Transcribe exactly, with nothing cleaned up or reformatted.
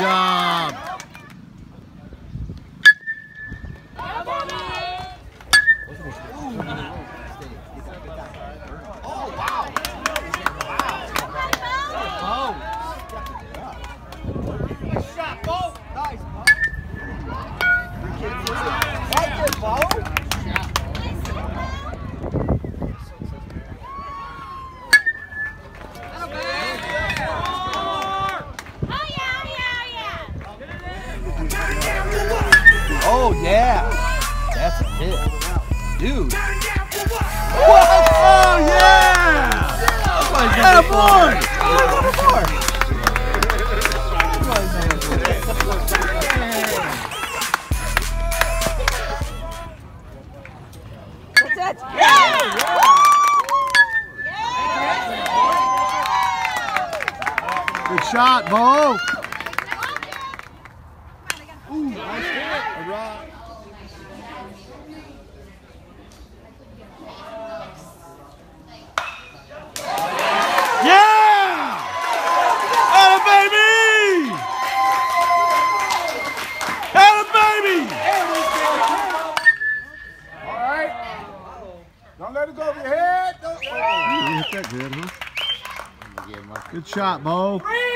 job. Oh, wow. Nice shot, Bo. Nice, Bo. Like it, Bo. Oh, yeah. That's a hit. Dude. What? Oh, yeah! Atta boy! That's it. Yeah! Good shot, Bo. Ooh, nice hit. All right. Yeah! Atta baby! Atta baby! All right. Don't let it go over your head. Don't. You hit that good, huh? Good shot, Bo.